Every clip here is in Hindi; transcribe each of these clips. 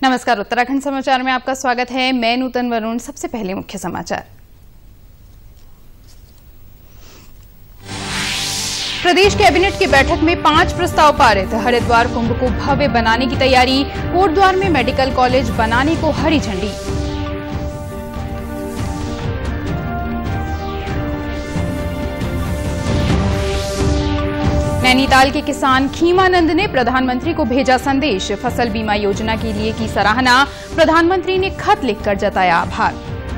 नमस्कार, उत्तराखंड समाचार में आपका स्वागत है। मैं नूतन वरुण। सबसे पहले मुख्य समाचार। प्रदेश कैबिनेट की बैठक में 5 प्रस्ताव पारित। हरिद्वार कुंभ को भव्य बनाने की तैयारी। कोटद्वार में मेडिकल कॉलेज बनाने को हरी झंडी। नैनीताल के किसान खीमानंद ने प्रधानमंत्री को भेजा संदेश। फसल बीमा योजना के लिए की सराहना। प्रधानमंत्री ने खत लिखकर जताया आभार।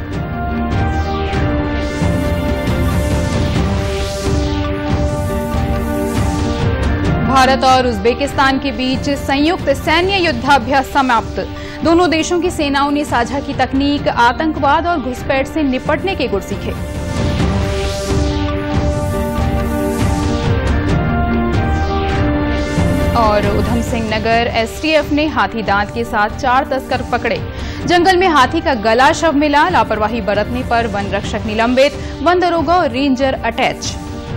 भारत और उज्बेकिस्तान के बीच संयुक्त सैन्य युद्धाभ्यास समाप्त। दोनों देशों की सेनाओं ने साझा की तकनीक, आतंकवाद और घुसपैठ से निपटने के गुर सीखे। और उधम सिंह नगर एसटीएफ ने हाथी दांत के साथ 4 तस्कर पकड़े। जंगल में हाथी का गला शव मिला। लापरवाही बरतने पर वन रक्षक निलंबित, वन दरोगा और रेंजर अटैच।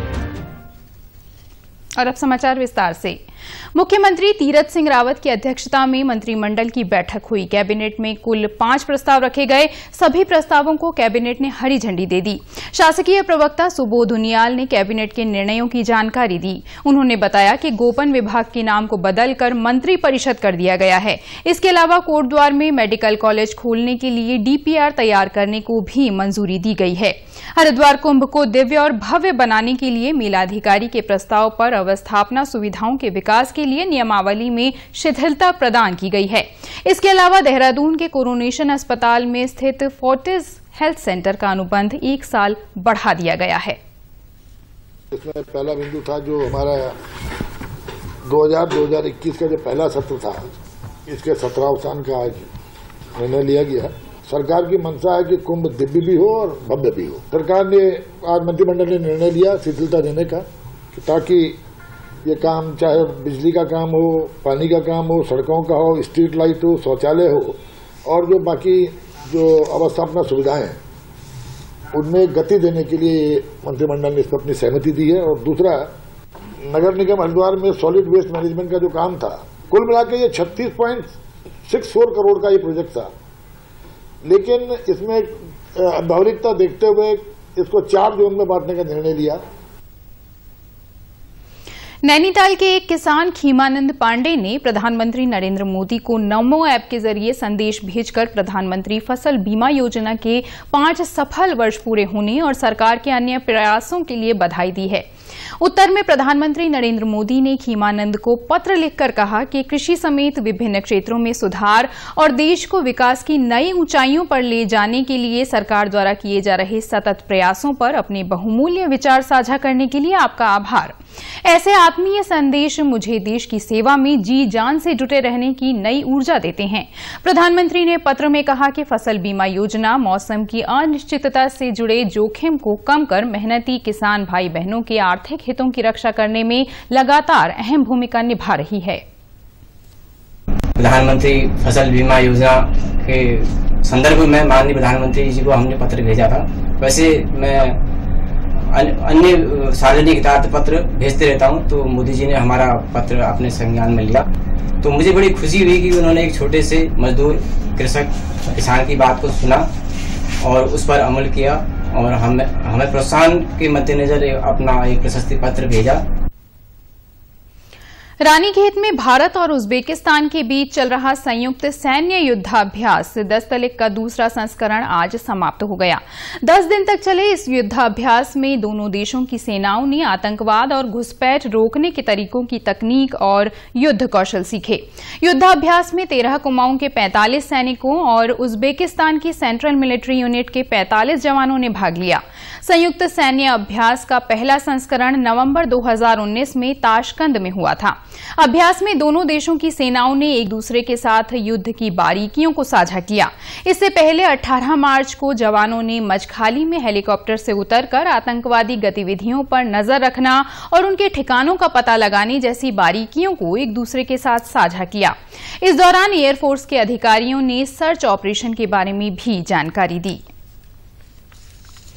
और अब समाचार विस्तार से। मुख्यमंत्री तीरथ सिंह रावत की अध्यक्षता में मंत्रिमंडल की बैठक हुई। कैबिनेट में कुल 5 प्रस्ताव रखे गए। सभी प्रस्तावों को कैबिनेट ने हरी झंडी दे दी। शासकीय प्रवक्ता सुबोध उनियाल ने कैबिनेट के निर्णयों की जानकारी दी। उन्होंने बताया कि गोपन विभाग के नाम को बदलकर मंत्री परिषद कर दिया गया है। इसके अलावा कोटद्वार में मेडिकल कॉलेज खोलने के लिए डीपीआर तैयार करने को भी मंजूरी दी गई है। हरिद्वार कुंभ को दिव्य और भव्य बनाने के लिए मेलाधिकारी के प्रस्ताव पर अवस्थापना सुविधाओं के विकास के लिए नियमावली में शिथिलता प्रदान की गई है। इसके अलावा देहरादून के कोरोनेशन अस्पताल में स्थित फोर्टिस हेल्थ सेंटर का अनुबंध 1 साल बढ़ा दिया गया है। इसमें पहला बिंदु था जो हमारा 2021 का जो पहला सत्र था, इसके 17वां का आज निर्णय लिया गया। सरकार की मंशा है कि कुंभ दिव्य भी हो और भव्य भी हो। सरकार ने आज मंत्रिमंडल ने निर्णय लिया शिथिलता देने का, ताकि ये काम चाहे बिजली का काम हो, पानी का काम हो, सड़कों का हो, स्ट्रीट लाइट हो, शौचालय हो और जो बाकी जो अवस्थापना सुविधाएं हैं, उनमें गति देने के लिए मंत्रिमंडल ने इस पर अपनी सहमति दी है। और दूसरा, नगर निगम हरिद्वार में सॉलिड वेस्ट मैनेजमेंट का जो काम था, कुल मिलाकर ये 36.64 करोड़ का ये प्रोजेक्ट था, लेकिन इसमें व्यावहारिकता देखते हुए इसको 4 जोन में बांटने का निर्णय लिया। नैनीताल के एक किसान खीमानंद पांडे ने प्रधानमंत्री नरेंद्र मोदी को नमो ऐप के जरिए संदेश भेजकर प्रधानमंत्री फसल बीमा योजना के 5 सफल वर्ष पूरे होने और सरकार के अन्य प्रयासों के लिए बधाई दी है। उत्तर में प्रधानमंत्री नरेंद्र मोदी ने खीमानंद को पत्र लिखकर कहा कि कृषि समेत विभिन्न क्षेत्रों में सुधार और देश को विकास की नई ऊंचाइयों पर ले जाने के लिए सरकार द्वारा किए जा रहे सतत प्रयासों पर अपने बहुमूल्य विचार साझा करने के लिए आपका आभार। ऐसे आत्मीय संदेश मुझे देश की सेवा में जी जान से जुटे रहने की नई ऊर्जा देते हैं। प्रधानमंत्री ने पत्र में कहा कि फसल बीमा योजना मौसम की अनिश्चितता से जुड़े जोखिम को कम कर मेहनती किसान भाई बहनों के आर्थिक हितों की रक्षा करने में लगातार अहम भूमिका निभा रही है। प्रधानमंत्री फसल बीमा योजना के संदर्भ में माननीय प्रधानमंत्री जी को हमने पत्र भेजा था। वैसे मैं अन्य सार्वजनिक हितार्थ पत्र भेजते रहता हूं, तो मोदी जी ने हमारा पत्र अपने संज्ञान में लिया, तो मुझे बड़ी खुशी हुई कि उन्होंने एक छोटे से मजदूर कृषक किसान की बात को सुना और उस पर अमल किया और हमें प्रोत्साहन के मद्देनजर अपना एक प्रशस्ति पत्र भेजा। रानीखेत में भारत और उज्बेकिस्तान के बीच चल रहा संयुक्त सैन्य युद्धाभ्यास 10 तलिक का दूसरा संस्करण आज समाप्त हो गया। 10 दिन तक चले इस युद्धाभ्यास में दोनों देशों की सेनाओं ने आतंकवाद और घुसपैठ रोकने के तरीकों की तकनीक और युद्ध कौशल सीखे। युद्धाभ्यास में 13 कुमाऊं के 45 सैनिकों और उज्बेकिस्तान की सेंट्रल मिलिट्री यूनिट के 45 जवानों ने भाग लिया। संयुक्त सैन्य अभ्यास का पहला संस्करण नवंबर 2019 में ताशकंद में हुआ था। अभ्यास में दोनों देशों की सेनाओं ने एक दूसरे के साथ युद्ध की बारीकियों को साझा किया। इससे पहले 18 मार्च को जवानों ने मजखाली में हेलीकॉप्टर से उतरकर आतंकवादी गतिविधियों पर नजर रखना और उनके ठिकानों का पता लगाने जैसी बारीकियों को एक दूसरे के साथ साझा किया। इस दौरान एयरफोर्स के अधिकारियों ने सर्च ऑपरेशन के बारे में भी जानकारी दी।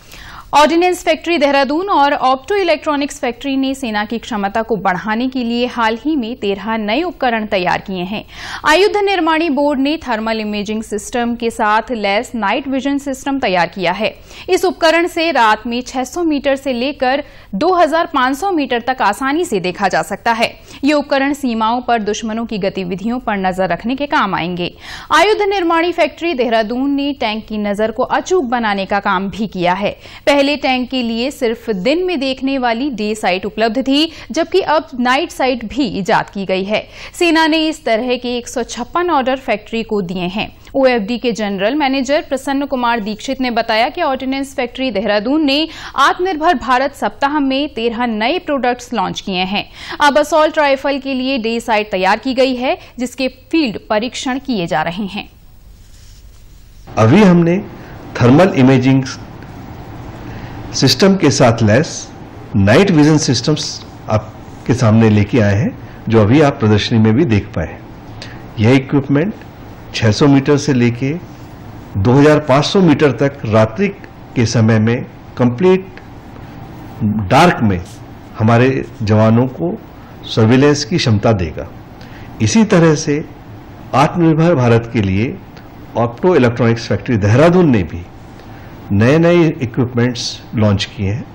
ऑर्डिनेंस फैक्ट्री देहरादून और ऑप्टो इलेक्ट्रॉनिक्स फैक्ट्री ने सेना की क्षमता को बढ़ाने के लिए हाल ही में 13 नए उपकरण तैयार किए हैं। आयुध निर्माणी बोर्ड ने थर्मल इमेजिंग सिस्टम के साथ लैस नाइट विजन सिस्टम तैयार किया है। इस उपकरण से रात में 600 मीटर से लेकर 2500 मीटर तक आसानी से देखा जा सकता है। ये उपकरण सीमाओं पर दुश्मनों की गतिविधियों पर नजर रखने के काम आएंगे। आयुध निर्माणी फैक्ट्री देहरादून ने टैंक की नजर को अचूक बनाने का काम भी किया है। पहले टैंक के लिए सिर्फ दिन में देखने वाली डे साइट उपलब्ध थी, जबकि अब नाइट साइट भी इजाद की गई है। सेना ने इस तरह के 156 ऑर्डर फैक्ट्री को दिए हैं। ओएफडी के जनरल मैनेजर प्रसन्न कुमार दीक्षित ने बताया कि ऑर्डिनेंस फैक्ट्री देहरादून ने आत्मनिर्भर भारत सप्ताह में 13 नए प्रोडक्ट्स लॉन्च किए हैं। अब असॉल्ट राइफल के लिए डे साइट तैयार की गई है, जिसके फील्ड परीक्षण किए जा रहे हैं। अभी हमने थर्मल इमेजिंग सिस्टम के साथ लैस नाइट विजन सिस्टम्स आपके सामने लेके आए हैं, जो अभी आप प्रदर्शनी में भी देख पाए। यह इक्विपमेंट 600 मीटर से लेके 2500 मीटर तक रात्रि के समय में कंप्लीट डार्क में हमारे जवानों को सर्विलेंस की क्षमता देगा। इसी तरह से आत्मनिर्भर भारत के लिए ऑप्टो इलेक्ट्रॉनिक्स फैक्ट्री देहरादून ने भी नए इक्विपमेंट्स लॉन्च किए हैं।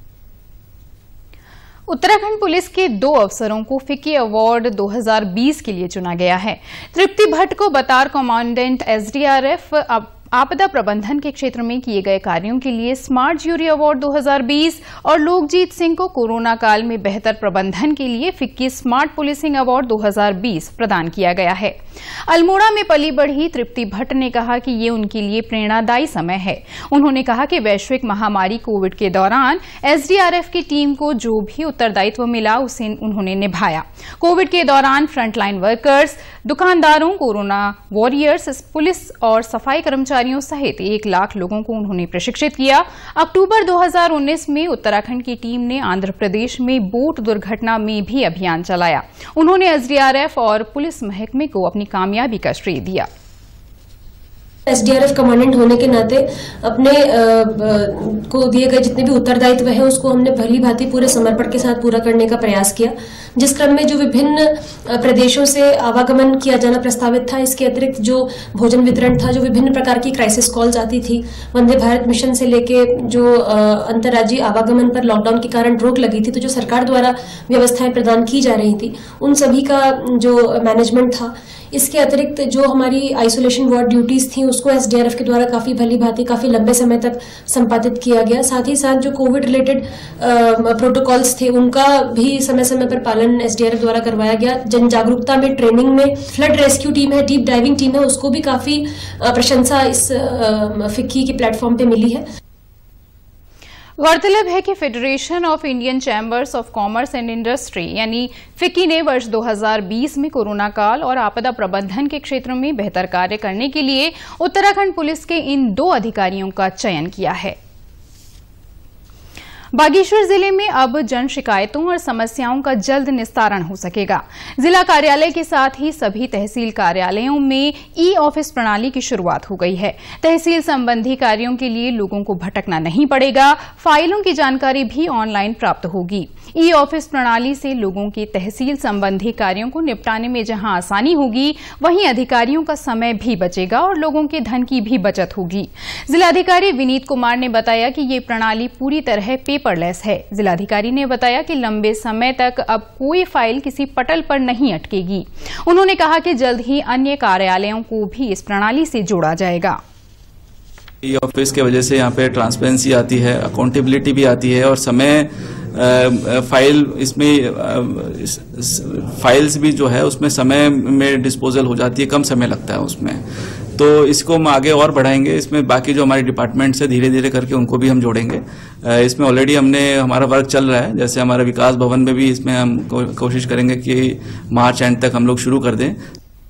उत्तराखंड पुलिस के 2 अफसरों को फिक्की अवार्ड 2020 के लिए चुना गया है। तृप्ति भट्ट को बतौर कमांडेंट एसडीआरएफ आपदा प्रबंधन के क्षेत्र में किए गए कार्यों के लिए स्मार्ट ज्यूरी अवार्ड 2020 और लोकजीत सिंह को कोरोना काल में बेहतर प्रबंधन के लिए फिक्की स्मार्ट पुलिसिंग अवार्ड 2020 प्रदान किया गया है। अल्मोड़ा में पली बढ़ी तृप्ति भट्ट ने कहा कि ये उनके लिए प्रेरणादायी समय है। उन्होंने कहा कि वैश्विक महामारी कोविड के दौरान एसडीआरएफ की टीम को जो भी उत्तरदायित्व मिला उसे उन्होंने निभाया। कोविड के दौरान फ्रंटलाइन वर्कर्स, दुकानदारों, कोरोना वॉरियर्स, पुलिस और सफाई कर्मचारियों सहित 1 लाख लोगों को उन्होंने प्रशिक्षित किया। अक्टूबर 2019 में उत्तराखंड की टीम ने आंध्र प्रदेश में बोट दुर्घटना में भी अभियान चलाया। उन्होंने एसडीआरएफ और पुलिस महकमे को अपनी कामयाबी का श्रेय दिया। एसडीआरएफ कमांडेंट होने के नाते अपने को दिए गए जितने भी उत्तरदायित्व है उसको हमने भली भांति पूरे समर्पण के साथ पूरा करने का प्रयास किया, जिस क्रम में जो विभिन्न प्रदेशों से आवागमन किया जाना प्रस्तावित था, इसके अतिरिक्त जो भोजन वितरण था, जो विभिन्न प्रकार की क्राइसिस कॉल्स आती थी, वंदे भारत मिशन से लेके जो अंतर्राज्यीय आवागमन पर लॉकडाउन के कारण रोक लगी थी, तो जो सरकार द्वारा व्यवस्थाएं प्रदान की जा रही थी, उन सभी का जो मैनेजमेंट था। इसके अतिरिक्त जो हमारी आइसोलेशन वार्ड ड्यूटीज थी उसको एसडीआरएफ के द्वारा काफी भली भांति काफी लंबे समय तक संपादित किया गया। साथ ही साथ जो कोविड रिलेटेड प्रोटोकॉल्स थे उनका भी समय समय पर पालन एसडीआरएफ द्वारा करवाया गया। जन जागरूकता में, ट्रेनिंग में, फ्लड रेस्क्यू टीम है, डीप डाइविंग टीम है, उसको भी काफी प्रशंसा इस फिक्की के प्लेटफॉर्म पे मिली है। गौरतलब है कि federation of Indian chambers of commerce and industry यानी फिक्की ने वर्ष 2020 में कोरोना काल और आपदा प्रबंधन के क्षेत्र में बेहतर कार्य करने के लिए उत्तराखंड पुलिस के इन 2 अधिकारियों का चयन किया है। बागेश्वर जिले में अब जन शिकायतों और समस्याओं का जल्द निस्तारण हो सकेगा। जिला कार्यालय के साथ ही सभी तहसील कार्यालयों में ई ऑफिस प्रणाली की शुरुआत हो गई है। तहसील संबंधी कार्यों के लिए लोगों को भटकना नहीं पड़ेगा। फाइलों की जानकारी भी ऑनलाइन प्राप्त होगी। ई ऑफिस प्रणाली से लोगों के तहसील संबंधी कार्यों को निपटाने में जहां आसानी होगी, वहीं अधिकारियों का समय भी बचेगा और लोगों के धन की भी बचत होगी। जिलाधिकारी विनीत कुमार ने बताया कि ये प्रणाली पूरी तरह पेपरलेस है। जिलाधिकारी ने बताया कि लंबे समय तक अब कोई फाइल किसी पटल पर नहीं अटकेगी। उन्होंने कहा कि जल्द ही अन्य कार्यालयों को भी इस प्रणाली से जोड़ा जाएगा। ई ऑफिस के वजह से यहाँ पे ट्रांसपेरेंसी आती है, अकाउंटेबिलिटी भी आती है और समय फाइल इसमें फाइल्स भी जो है उसमें समय में डिस्पोजल हो जाती है, कम समय लगता है उसमें। तो इसको हम आगे और बढ़ाएंगे। इसमें बाकी जो हमारे डिपार्टमेंट्स है धीरे धीरे करके उनको भी हम जोड़ेंगे। इसमें ऑलरेडी हमारा वर्क चल रहा है। जैसे हमारे विकास भवन में भी इसमें हम कोशिश करेंगे कि मार्च एंड तक हम लोग शुरू कर दें।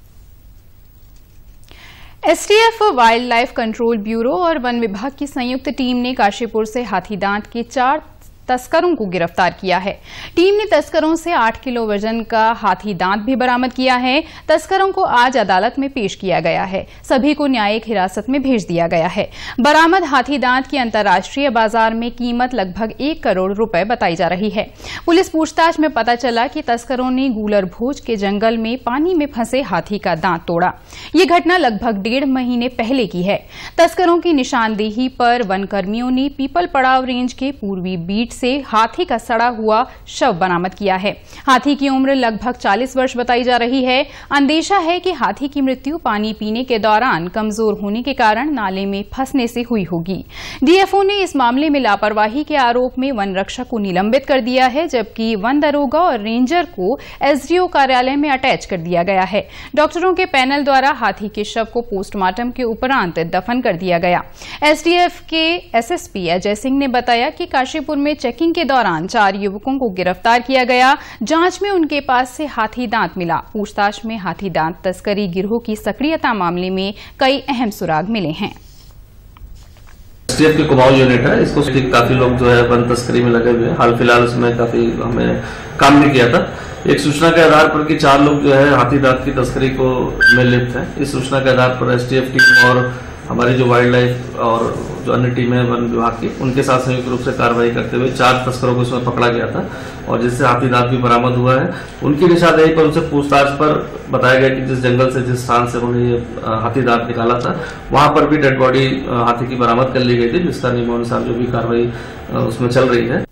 STF, wildlife control bureau और वन विभाग की संयुक्त टीम ने काशीपुर से हाथीदांत के 4 तस्करों को गिरफ्तार किया है। टीम ने तस्करों से 8 किलो वजन का हाथी दांत भी बरामद किया है। तस्करों को आज अदालत में पेश किया गया है। सभी को न्यायिक हिरासत में भेज दिया गया है। बरामद हाथी दांत की अंतर्राष्ट्रीय बाजार में कीमत लगभग 1 करोड़ रुपए बताई जा रही है। पुलिस पूछताछ में पता चला कि तस्करों ने गूलर भोज के जंगल में पानी में फंसे हाथी का दांत तोड़ा। ये घटना लगभग 1.5 महीने पहले की है। तस्करों की निशानदेही पर वनकर्मियों ने पीपल पड़ाव रेंज के पूर्वी बीट से हाथी का सड़ा हुआ शव बरामद किया है। हाथी की उम्र लगभग 40 वर्ष बताई जा रही है। अंदेशा है कि हाथी की मृत्यु पानी पीने के दौरान कमजोर होने के कारण नाले में फंसने से हुई होगी। डीएफओ ने इस मामले में लापरवाही के आरोप में वन रक्षक को निलंबित कर दिया है, जबकि वन दरोगा और रेंजर को एसडीओ कार्यालय में अटैच कर दिया गया है। डॉक्टरों के पैनल द्वारा हाथी के शव को पोस्टमार्टम के उपरांत दफन कर दिया गया। एसटीएफ के एसएसपी अजय सिंह ने बताया कि काशीपुर में चेकिंग के दौरान 4 युवकों को गिरफ्तार किया गया। जांच में उनके पास से हाथी दांत मिला। पूछताछ में हाथी दांत तस्करी गिरोह की सक्रियता मामले में कई अहम सुराग मिले हैं। एसटीएफ की कुमाऊं यूनिट है, इसको काफी लोग जो है वन तस्करी में लगे हुए हैं। हाल फिलहाल उसमें काफी हमें काम भी किया था। एक सूचना के आधार पर कि 4 लोग जो है हाथी दांत की तस्करी को में लिप्त है। इस सूचना के आधार पर एसटीएफ टीम और हमारी जो वाइल्ड लाइफ और जो अन्य टीमें वन विभाग की, उनके साथ संयुक्त रूप से कार्रवाई करते हुए 4 तस्करों को इसमें पकड़ा गया था और जिससे हाथी दांत भी बरामद हुआ है। उनकी निशानदेही पर उनसे पूछताछ पर बताया गया कि जिस जंगल से जिस स्थान से उन्होंने ये हाथी दांत निकाला था, वहां पर भी डेड बॉडी हाथी की बरामद कर ली गई थी, जिसका नियमानुसार जो भी कार्रवाई उसमें चल रही है।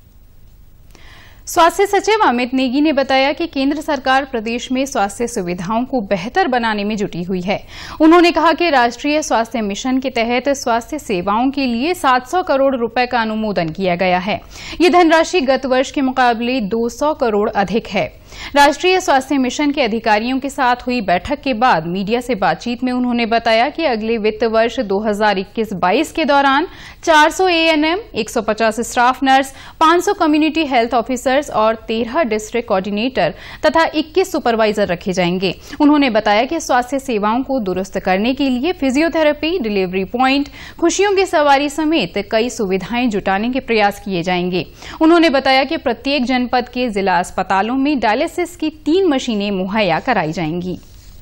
स्वास्थ्य सचिव अमित नेगी ने बताया कि केंद्र सरकार प्रदेश में स्वास्थ्य सुविधाओं को बेहतर बनाने में जुटी हुई है। उन्होंने कहा कि राष्ट्रीय स्वास्थ्य मिशन के तहत स्वास्थ्य सेवाओं के लिए 700 करोड़ रुपए का अनुमोदन किया गया है। ये धनराशि गत वर्ष के मुकाबले 200 करोड़ अधिक है। राष्ट्रीय स्वास्थ्य मिशन के अधिकारियों के साथ हुई बैठक के बाद मीडिया से बातचीत में उन्होंने बताया कि अगले वित्त वर्ष 2021-22 के दौरान 400 ANM, 150 staff nurse, 500 community health officers और 13 डिस्ट्रिक्ट कोऑर्डिनेटर तथा 21 सुपरवाइजर रखे जाएंगे। उन्होंने बताया कि स्वास्थ्य सेवाओं को दुरुस्त करने के लिए फिजियोथेरेपी, डिलीवरी प्वाइंट, खुशियों की सवारी समेत कई सुविधाएं जुटाने के प्रयास किए जाएंगे। उन्होंने बताया कि प्रत्येक जनपद के जिला अस्पतालों में डायलिसिस की 3 मशीनें मुहैया कराई जाएंगी।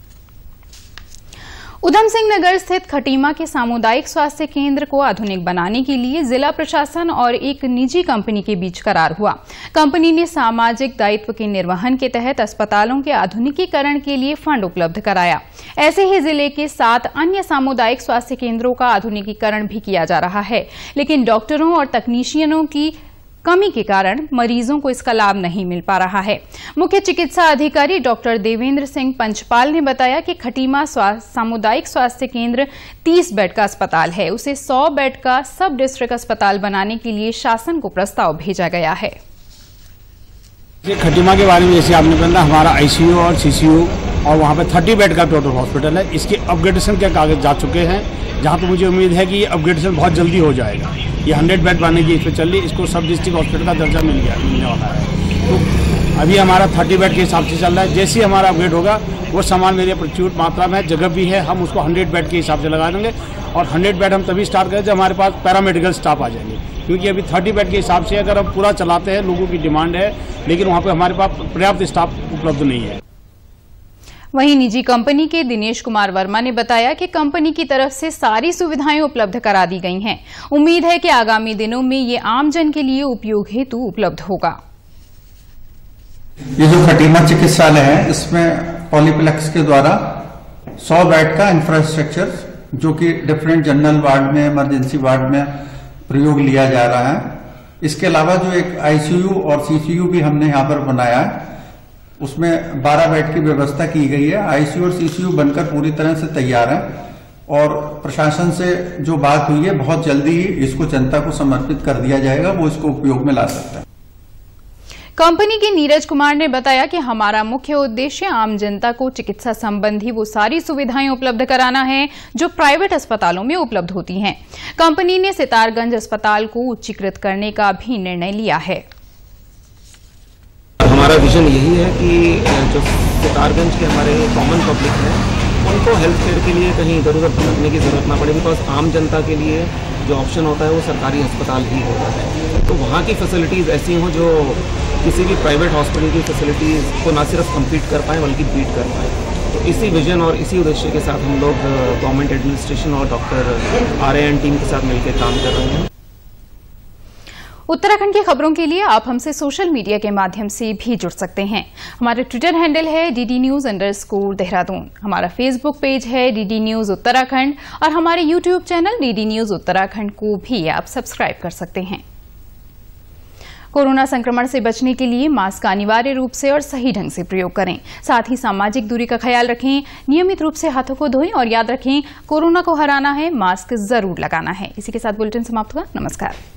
उधम सिंह नगर स्थित खटीमा के सामुदायिक स्वास्थ्य केंद्र को आधुनिक बनाने के लिए जिला प्रशासन और एक निजी कंपनी के बीच करार हुआ। कंपनी ने सामाजिक दायित्व के निर्वहन के तहत अस्पतालों के आधुनिकीकरण के लिए फंड उपलब्ध कराया। ऐसे ही जिले के 7 अन्य सामुदायिक स्वास्थ्य केंद्रों का आधुनिकीकरण भी किया जा रहा है, लेकिन डॉक्टरों और तकनीशियनों की कमी के कारण मरीजों को इसका लाभ नहीं मिल पा रहा है। मुख्य चिकित्सा अधिकारी डॉक्टर देवेंद्र सिंह पंचपाल ने बताया कि खटीमा सामुदायिक स्वास्थ्य केंद्र 30 बेड का अस्पताल है। उसे 100 बेड का सब डिस्ट्रिक्ट अस्पताल बनाने के लिए शासन को प्रस्ताव भेजा गया है। खटीमा के बारे में जैसे आपने बताया, हमारा आईसीयू और सीसीयू और वहाँ पे 30 बेड का टोटल हॉस्पिटल है। इसके अपग्रेडेशन के कागज जा चुके हैं, जहाँ पे मुझे उम्मीद है कि ये अपग्रेडेशन बहुत जल्दी हो जाएगा। ये 100 बेड बनने की इसमें चल रही, इसको सब डिस्ट्रिक्ट हॉस्पिटल का दर्जा मिलने वाला है। तो अभी हमारा 30 बेड के हिसाब से चल रहा है। जैसे ही हमारा अपग्रेड होगा, वो सामान मेरे प्रचुर मात्रा में जगह भी है, हम उसको 100 बेड के हिसाब से लगा देंगे। और 100 बेड हम तभी स्टार्ट करें जब हमारे पास पैरामेडिकल स्टाफ आ जाएंगे, क्योंकि अभी 30 बेड के हिसाब से अगर हम पूरा चलाते हैं, लोगों की डिमांड है, लेकिन वहाँ पर हमारे पास पर्याप्त स्टाफ उपलब्ध नहीं है। वहीं निजी कंपनी के दिनेश कुमार वर्मा ने बताया कि कंपनी की तरफ से सारी सुविधाएं उपलब्ध करा दी गई हैं। उम्मीद है कि आगामी दिनों में ये आमजन के लिए उपयोग हेतु उपलब्ध होगा। ये जो खटीमा चिकित्सालय है, इसमें पॉलीप्लेक्स के द्वारा 100 बेड का इंफ्रास्ट्रक्चर, जो कि डिफरेंट जनरल वार्ड में, इमरजेंसी वार्ड में प्रयोग लिया जा रहा है। इसके अलावा जो एक आईसीयू और सीसीयू भी हमने यहाँ पर बनाया है, उसमें 12 बेड की व्यवस्था की गई है। आईसीयू और सीसीयू बनकर पूरी तरह से तैयार है और प्रशासन से जो बात हुई है, बहुत जल्दी ही इसको जनता को समर्पित कर दिया जाएगा, वो इसको उपयोग में ला सकता है। कंपनी के नीरज कुमार ने बताया कि हमारा मुख्य उद्देश्य आम जनता को चिकित्सा संबंधी वो सारी सुविधाएं उपलब्ध कराना है जो प्राइवेट अस्पतालों में उपलब्ध होती हैं। कंपनी ने सितारगंज अस्पताल को उच्चीकृत करने का भी निर्णय लिया है। हमारा विजन यही है कि जो सितारगंज के हमारे कॉमन पब्लिक है, उनको हेल्थ केयर के लिए कहीं इधर उधर भटकने की जरूरत ना पड़े, बिकॉज आम जनता के लिए जो ऑप्शन होता है वो सरकारी अस्पताल ही होता है। तो वहाँ की फैसिलिटीज़ ऐसी हों जो किसी भी प्राइवेट हॉस्पिटल की फैसिलिटीज़ को ना सिर्फ कम्पीट कर पाएँ बल्कि बीट कर पाएँ। तो इसी विजन और इसी उद्देश्य के साथ हम लोग गवर्नमेंट एडमिनिस्ट्रेशन और डॉक्टर RAN टीम के साथ मिलकर काम कर रहे हैं। उत्तराखंड की खबरों के लिए आप हमसे सोशल मीडिया के माध्यम से भी जुड़ सकते हैं। हमारा ट्विटर हैंडल है DD News_देहरादून, हमारा फेसबुक पेज है DD News उत्तराखंड और हमारे YouTube channel DD News Uttarakhand को भी आप सब्सक्राइब कर सकते हैं। कोरोना संक्रमण से बचने के लिए मास्क का अनिवार्य रूप से और सही ढंग से प्रयोग करें। साथ ही सामाजिक दूरी का ख्याल रखें, नियमित रूप से हाथों को धोएं और याद रखें, कोरोना को हराना है, मास्क जरूर लगाना है। इसी के साथ बुलेटिन समाप्त हुआ। नमस्कार।